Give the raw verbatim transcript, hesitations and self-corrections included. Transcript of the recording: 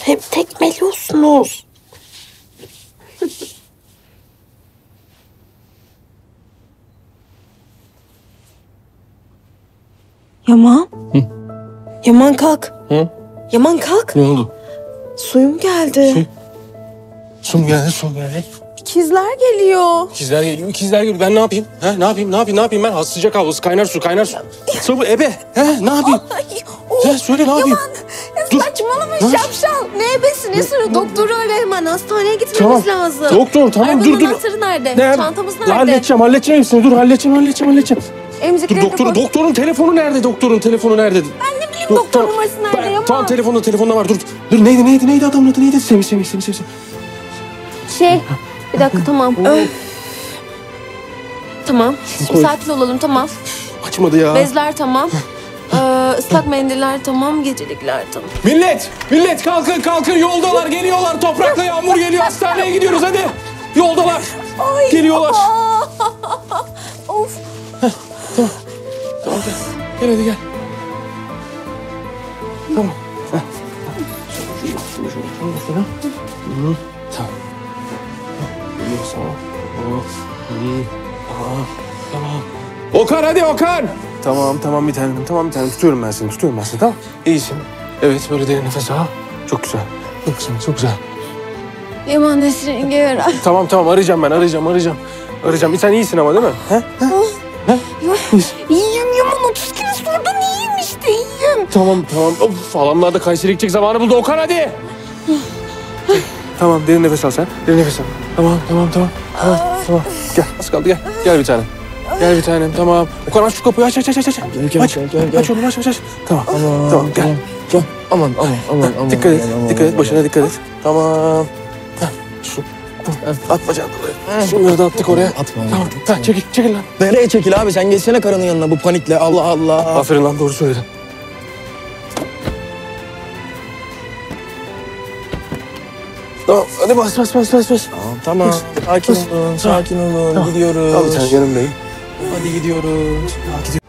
Hep tekmeliyorsunuz. Yaman. Hı? Yaman kalk. Hı? Yaman kalk. Ne oldu? Suyum geldi. Su. Su mu geldi? Su mu geldi? İkizler geliyor. İkizler geliyor, ikizler geliyor. Ben ne yapayım? Ha, ne yapayım, ne yapayım, ne yapayım ben? Sıcak havlusu, kaynar su, kaynar su. Su bu ebe. He, ne yapayım? Ay, oh, He, söyle ne yapayım? Yaman, Dur. saçmalama Ne? şapşal. Ne ebesi ne suyu? Doktoru ara hemen. Hastaneye gitmemiz Tamam. lazım. Doktor tamam Arabanın dur dur. anahtarı nerede? Ne? Çantamız nerede? Halledeceğim, halledeceğim hepsini. Dur halledeceğim, halledeceğim, halledeceğim. Dur Emzikleri de doktorun, koy. doktorun telefonu nerede? Doktorun telefonu nerede? Ben ne bileyim doktor numarası nerede Yaman? Tamam telefonda, telefonda var. Dur. Dur neydi, neydi, neydi adamın adı neydi? Semih, Semih, Semih, Semih. Şey, bir dakika tamam. Öf. Tamam. Şimdi Koy. sakin olalım tamam. Açmadı ya. Bezler tamam. Ee, ıslak mendiller tamam. Gecelikler tamam. Millet, millet kalkın, kalkın. Yoldalar, geliyorlar. Toprakla yağmur geliyor. Hastaneye gidiyoruz hadi. Yoldalar. Ay, Geliyorlar. aa! Of. Tamam gel. Gel hadi gel. Tamam. Heh. Şunu, şunu, şunu, şunu, şunu. Hı, tamam. Geliyor sana. Hı, hı, tamam, tamam. Okan hadi Okan. Tamam, tamam bir tanem, tamam bir tanem. Tutuyorum ben seni, tutuyorum ben seni, tamam. İyisin. Evet, böyle derin nefes al. Çok güzel. Çok güzel, çok güzel. Yaman Nesrin ver. Tamam, tamam arayacağım ben, arayacağım, arayacağım. Arayacağım. Sen iyisin ama değil mi? He? He? He? İyiyim Yaman. otuz kere sordun iyiyim işte iyiyim. Tamam, tamam. Of, halamlar da Kayseri gidecek zamanı buldu. Okan hadi. Tamam, derin nefes al sen. Derin nefes al. Tamam, tamam, tamam. Tamam, tamam. Gel, az kaldı gel. Gel bir tanem. Gel bir tanem, tamam. Okan aç şu kapıyı, aç, aç, aç, aç. Aç, Gel, gel, aç, gel, gel, gel. aç oğlum, aç, aç, aç. Tamam, Aman, tamam, gel. Tamam. Gel. Aman aman aman aman. Dikkat et, aman, dikkat aman, et. Başına aman. dikkat et. Tamam. Heh, şu. At bacağını buraya. Şunları da attık oraya. Atma. Tamam, tamam. Çekil, çekil lan. Nereye çekil abi? Sen geçsene karının yanına bu panikle. Allah Allah. Aferin lan, doğru söyledin. Tamam, hadi bas, bas, bas, bas, bas. Tamam tamam. Sakin olun, sakin olun. Tamam. Gidiyoruz. Al bir tane yanımdayım. Hadi gidiyoruz. Gidiyoruz.